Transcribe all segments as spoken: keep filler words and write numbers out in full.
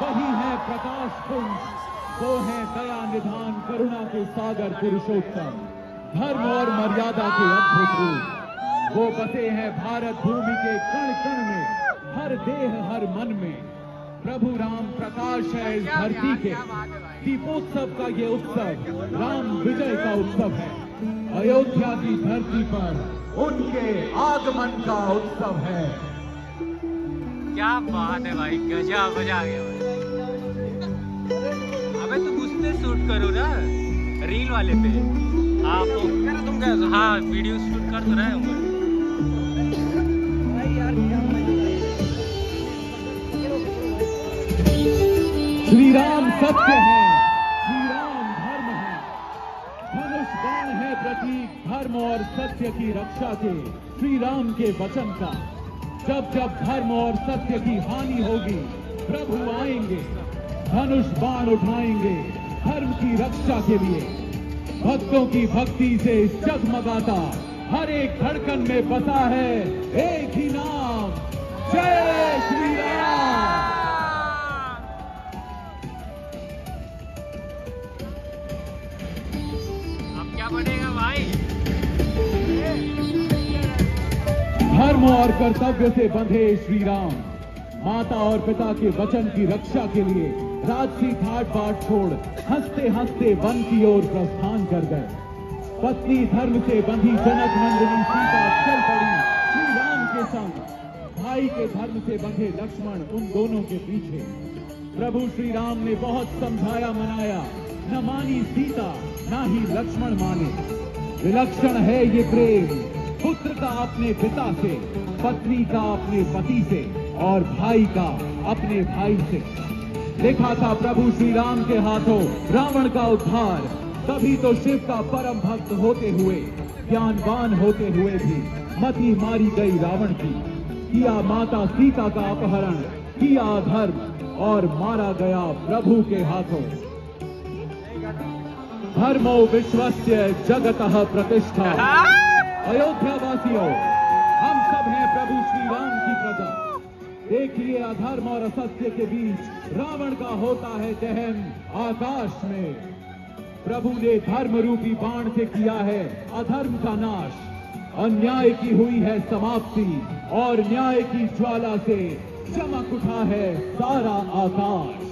वही है प्रकाश पुंज, वो है दया निधान करुणा के सागर पुरुषोत्तम, धर्म और मर्यादा के अद्भुत रूप। वो बसे हैं भारत भूमि के कण कण में, हर देह हर मन में। प्रभु राम प्रकाश है इस धरती के। दीपोत्सव का ये उत्सव राम विजय का उत्सव है। अयोध्या की धरती पर उनके आगमन का उत्सव है। क्या बात है भाई, गजब मजा आ गया भाई। अबे तुम उस पे शूट करो ना, रील वाले पे। आप तो तुम क्या, हाँ वीडियो शूट कर तो रहे होंगे भाई यार। श्री राम सत्य है, श्री राम धर्म है, धनुष बाण है प्रतीक धर्म और सत्य की रक्षा के, श्री राम के वचन का। जब जब धर्म और सत्य की हानि होगी, प्रभु आएंगे, धनुष बाण उठाएंगे धर्म की रक्षा के लिए। भक्तों की भक्ति से जगमगाता हर एक धड़कन में बसा है एक ही नाम, जय श्री राम। अब क्या बनेगा भाई? धर्म और कर्तव्य से बंधे श्री राम माता और पिता के वचन की रक्षा के लिए राजसी ठाट बाट छोड़ हंसते हंसते वन की ओर प्रस्थान कर गए। पत्नी धर्म से बंधी जनक नंदिनी सीता चल पड़ी श्री राम के संग। भाई के धर्म से बंधे लक्ष्मण उन दोनों के पीछे। प्रभु श्री राम ने बहुत समझाया मनाया, न मानी सीता न ही लक्ष्मण माने। विलक्षण है ये प्रेम, पुत्र का अपने पिता से, पत्नी का अपने पति से और भाई का अपने भाई से। देखा था प्रभु श्री राम के हाथों रावण का उद्धार। तभी तो शिव का परम भक्त होते हुए, ज्ञानवान होते हुए भी मति मारी गई रावण की। किया माता सीता का अपहरण, किया अधर्म और मारा गया प्रभु के हाथों। धर्मो विश्वस्य जगतः प्रतिष्ठा। अयोध्या वासियों, हम सब हैं प्रभु श्री राम की प्रजा। देखिए अधर्म और असत्य के बीच रावण का होता है दहन आकाश में। प्रभु ने धर्म रूपी बाण से किया है अधर्म का नाश। अन्याय की हुई है समाप्ति और न्याय की ज्वाला से चमक उठा है सारा आकाश।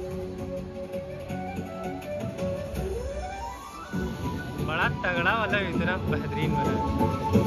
बड़ा तगड़ा वाला, इतना बेहतरीन बना।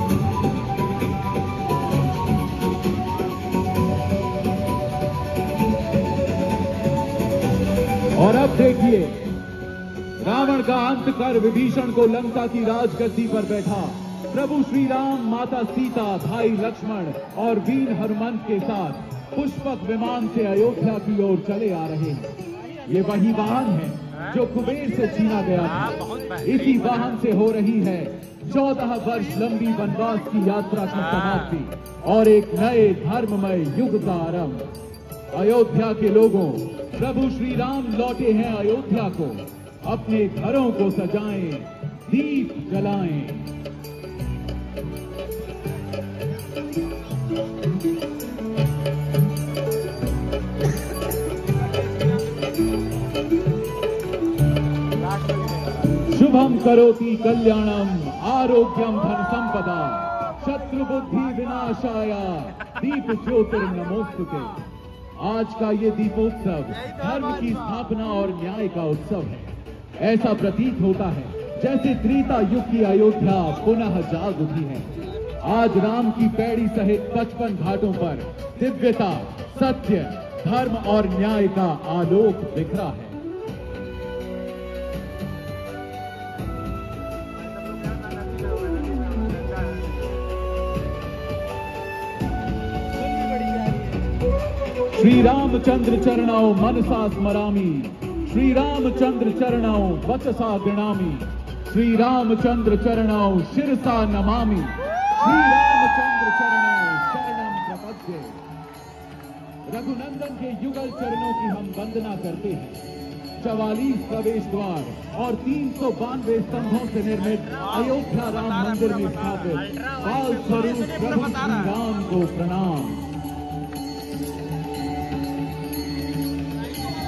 और अब देखिए रावण का अंत कर विभीषण को लंका की राजगद्दी पर बैठा प्रभु श्री राम, माता सीता, भाई लक्ष्मण और वीर हनुमंत के साथ पुष्पक विमान से अयोध्या की ओर चले आ रहे हैं। ये वही वाहन है जो कुबेर से छीना गया था। इसी वाहन से हो रही है चौदह वर्ष लंबी वनवास की यात्रा की समाप्ति और एक नए धर्ममय युग का आरंभ। अयोध्या के लोगों, प्रभु श्री राम लौटे हैं अयोध्या को। अपने घरों को सजाएं, दीप जलाएं। शुभम करोति कल्याणम आरोग्यम धन संपदा शत्रु बुद्धि विनाशाय दीप ज्योतिर्नमोस्तुते। आज का ये दीपोत्सव धर्म की स्थापना और न्याय का उत्सव है। ऐसा प्रतीत होता है जैसे त्रेता युग की अयोध्या पुनः जाग उठी है। आज राम की पैड़ी सहित पचपन घाटों पर दिव्यता, सत्य, धर्म और न्याय का आलोक बिखरा है। श्री रामचंद्र चरणौ मनसा स्मरामि, श्री रामचंद्र चरणौ वचसा गृणामि, श्री रामचंद्र चरणौ शिरसा नमामि, श्री रामचंद्र चरणौ शरणं प्रपद्ये। रघुनंदन के युगल चरणों की हम वंदना करते हैं। चवालीस प्रवेश द्वार और तीन सौ बानवे स्तंभों से निर्मित अयोध्या राम मंदिर में स्थापित बाल स्वरूप प्रभु श्री राम को प्रणाम।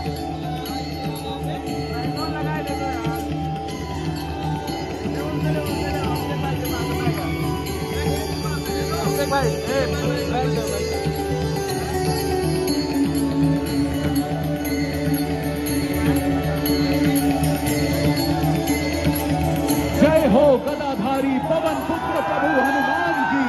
जय हो गदाधारी पवन पुत्र प्रभु हनुमान की।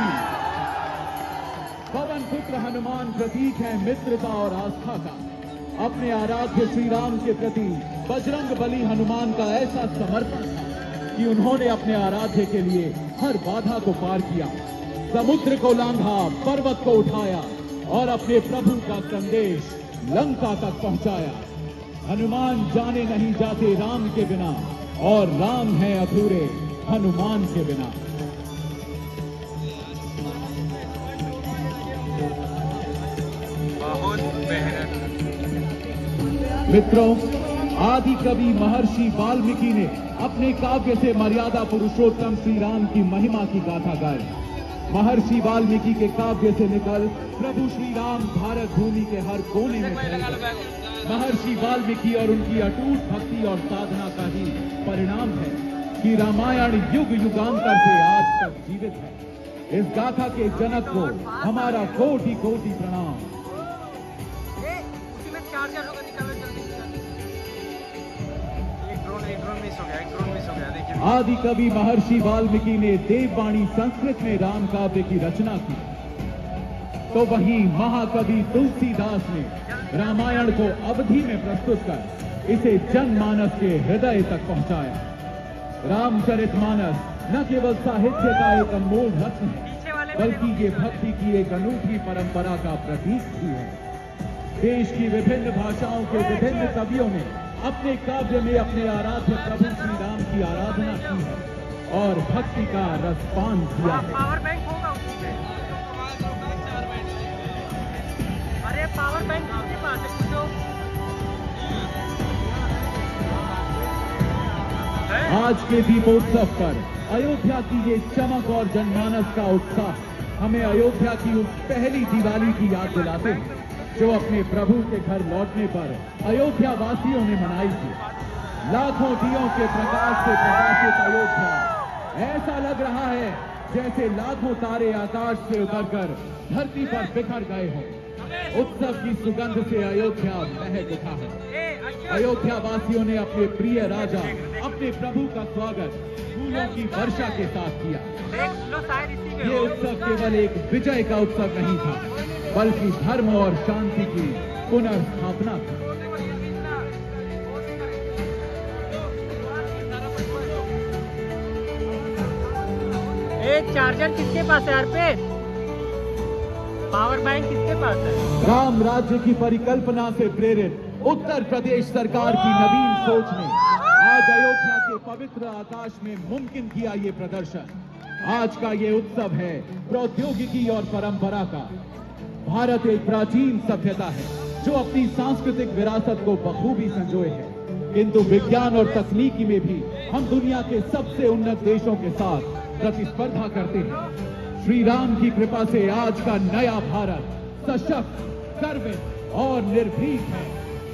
पवन पुत्र हनुमान प्रतीक है मित्रता और आस्था का। अपने आराध्य श्री राम के प्रति बजरंग बली हनुमान का ऐसा समर्पण था कि उन्होंने अपने आराध्य के लिए हर बाधा को पार किया, समुद्र को लांघा, पर्वत को उठाया और अपने प्रभु का संदेश लंका तक पहुंचाया। हनुमान जाने नहीं जाते राम के बिना और राम है अधूरे हनुमान के बिना। बहुत मेहनत। मित्रों, आदि कवि महर्षि वाल्मीकि ने अपने काव्य से मर्यादा पुरुषोत्तम श्री राम की महिमा की गाथा गाई। महर्षि वाल्मीकि के काव्य से निकल प्रभु श्री राम भारत भूमि के हर कोने में फैले। महर्षि वाल्मीकि और उनकी अटूट भक्ति और साधना का ही परिणाम है कि रामायण युग युगांतर से आज तक जीवित है। इस गाथा के जनक को हमारा कोटि कोटि प्रणाम। आदि कवि महर्षि वाल्मीकि ने देववाणी संस्कृत में राम काव्य की रचना की, तो वहीं महाकवि तुलसीदास ने रामायण को अवधि में प्रस्तुत कर इसे जनमानस के हृदय तक पहुंचाया। रामचरितमानस न केवल साहित्य का एक अनमोल रत्न है, बल्कि ये भक्ति की एक अनूठी परंपरा का प्रतीक भी है। देश की विभिन्न भाषाओं के विभिन्न कवियों ने अपने काव्य में अपने आराध्य प्रभु श्री राम की आराधना की है और भक्ति का रसपान किया है। पावर बैंक होगा उसमें। अरे पावर बैंक किसके पास है? पूछो। आज के दीपोत्सव पर अयोध्या की ये चमक और जनमानस का उत्साह हमें अयोध्या की उस पहली दिवाली की याद दिलाते हैं जो अपने प्रभु के घर लौटने पर अयोध्या वासियों ने मनाई थी। लाखों दियों के प्रकाश से प्रकाशित अयोध्या ऐसा लग रहा है जैसे लाखों तारे आकाश से उतरकर धरती पर बिखर गए हों। उत्सव की सुगंध से अयोध्या महक उठा है। अयोध्या वासियों ने अपने प्रिय राजा, अपने प्रभु का स्वागत फूलों की वर्षा के साथ किया। ये उत्सव केवल एक विजय का उत्सव नहीं था, बल्कि धर्म और शांति की पुनर्स्थापना थी। एक चार्जर किसके पास है यार पे? पावर बैंक किसके पास है? राम राज्य की परिकल्पना से प्रेरित उत्तर प्रदेश सरकार की नवीन सोच ने आज अयोध्या के पवित्र आकाश में मुमकिन किया ये प्रदर्शन। आज का ये उत्सव है प्रौद्योगिकी और परंपरा का। भारत एक प्राचीन सभ्यता है जो अपनी सांस्कृतिक विरासत को बखूबी संजोए है, किंतु विज्ञान और तकनीकी में भी हम दुनिया के सबसे उन्नत देशों के साथ प्रतिस्पर्धा करते हैं। श्री राम की कृपा से आज का नया भारत सशक्त, गर्वित और निर्भीक है।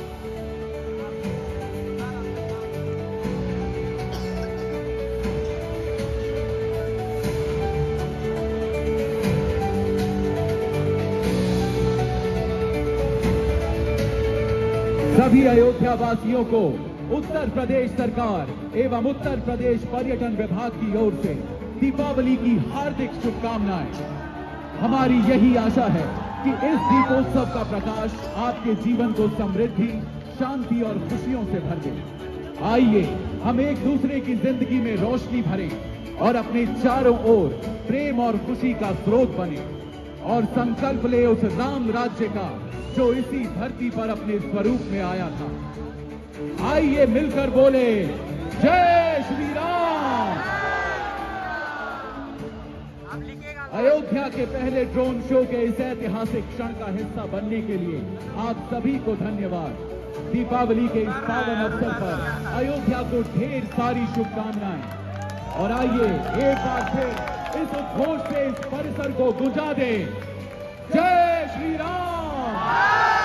सभी अयोध्या वासियों को उत्तर प्रदेश सरकार एवं उत्तर प्रदेश पर्यटन विभाग की ओर से दीपावली की हार्दिक शुभकामनाएं। हमारी यही आशा है कि इस दीपोत्सव का प्रकाश आपके जीवन को समृद्धि, शांति और खुशियों से भर दे। आइए हम एक दूसरे की जिंदगी में रोशनी भरें और अपने चारों ओर प्रेम और खुशी का स्रोत बने और संकल्प ले उस राम राज्य का जो इसी धरती पर अपने स्वरूप में आया था। आइए मिलकर बोले जय श्री राम। अयोध्या के पहले ड्रोन शो के इस ऐतिहासिक क्षण का हिस्सा बनने के लिए आप सभी को धन्यवाद। दीपावली के इस पावन अवसर पर अयोध्या को ढेर सारी शुभकामनाएं और आइए एक बार फिर इस उद्घोष से इस परिसर को गुंजा दें। जय श्री राम।